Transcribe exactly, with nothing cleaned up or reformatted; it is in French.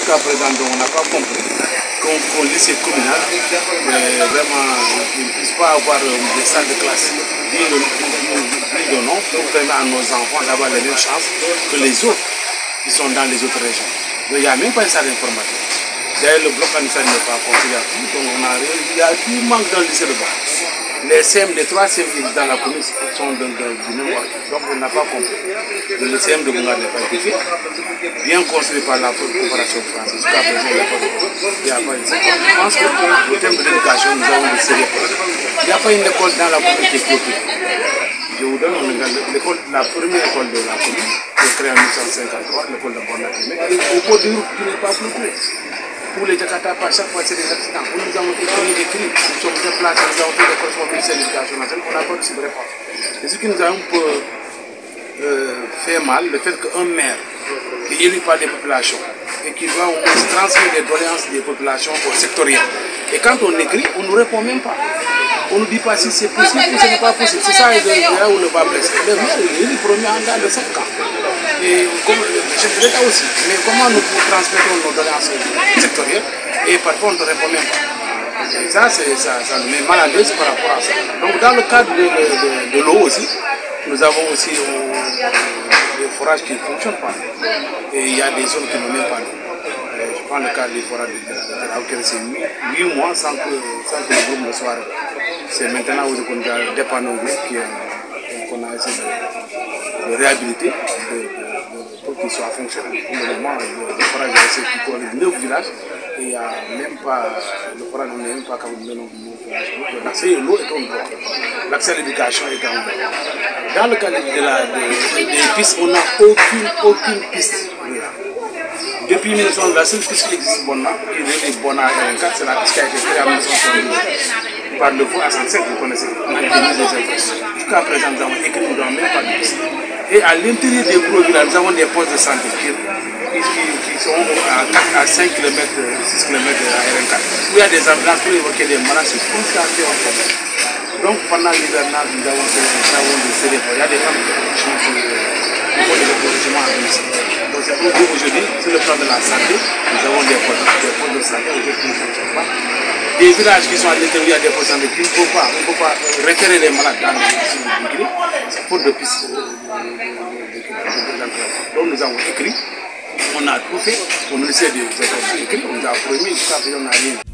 jusqu'à présent, on n'a pas compris qu'un lycée communal, euh, vraiment, ne puisse pas avoir euh, des salles de classe dignes de nom pour permettre à nos enfants d'avoir les mêmes chances que les autres qui sont dans les autres régions. Donc, il n'y a même pas une salle informatique. D'ailleurs, le bloc administratif n'est pas construit à tout, donc on a, il y a tout manque dans le lycée de bas. Les C M, les trois C M qui existent dans la commune sont de, de, du même ordre. Donc on n'a pas compris. Le C M de Bunga n'a pas été fait, bien construit par la coopération française. Jusqu'à présent, il n'y a pas eu. Je pense que le thème de l'éducation, nous avons de sérieux problèmes. Il n'y a pas une école dans la commune qui est clôturée. Je vous donne l'école, la première école de la commune, qui est créée en mille neuf cent cinquante-trois, l'école de Bornakimé, au bord du route qui n'est pas clôturée. Pour les Jakarta, à chaque fois, c'est des accidents. Nous avons écrit, écrit, nous sommes déplacés, nous avons fait des correspondances au ministère de l'Éducation nationale, on n'a pas reçu de réponse. Et ce qui nous a un peu euh, fait mal, le fait qu'un maire qui est élu par les populations et qui doit transmettre les doléances des populations au sectoriel. Et quand on écrit, on ne nous répond même pas. On ne nous dit pas si c'est possible ou ce n'est pas possible. C'est ça là où le bas blesse. Le maire est élu premier mandat de cinq ans. Et comme le chef de l'État aussi. Mais comment nous transmettons nos doléances sectorielles et parfois on ne répond même pas. Et ça, ça, ça nous met mal à l'aise par rapport à ça. Donc dans le cadre de, de, de l'eau aussi, nous avons aussi des forages qui ne fonctionnent pas. Et il y a des zones qui n'ont même pas d'eau. Je prends le cas des forages de la c'est huit mois sans que, sans que le groupe ne soit arrêté. C'est maintenant où on a dépanné un groupe qu'on a essayé de, de réhabiliter, de, de, de, pour qu'il soit fonctionnel. Pour le moment, le forage qui couvre neuf villages et il n'y a même pas, le forage n'est même pas capable de donner neuf villages. Donc l'accès à l'eau est en droit. L'accès à l'éducation est en droit. Dans le cas de la, de, des pistes, on n'a aucune, aucune piste. Depuis mille neuf cent, la seule piste qui existe Bonna, qui est Bonna R quatre, c'est la piste qui a été créée en mille neuf cent soixante-douze par le fond à cent sept, vous connaissez. On a été mis des infos. Jusqu'à présent, nous avons écrit, nous n'avons même pas de piste. Et à l'intérieur des gros villages, nous avons des postes de santé qui, qui, qui sont à quatre à cinq kilomètres, six kilomètres de la R quatre. Où il y a des ambulances pour évoquer des malades, c'est tout ça qui est en problème. Donc pendant l'hivernage, nous avons des séries. Il y a des femmes qui sont sur le logement à domicile. Donc c'est pour dire aujourd'hui, sur le plan de la santé, nous avons des postes, des postes de santé qui ne fonctionnent pas. Des villages qui sont à l'intérieur des postes de santé qui ne peuvent pas, on ne peut pas référer les malades dans les pistes de Bigri, c'est faute de pistes de Donc nous avons écrit, on a tout fait, on essaie de faire écrit, on nous a promis, jusqu'à présent on n'a rien.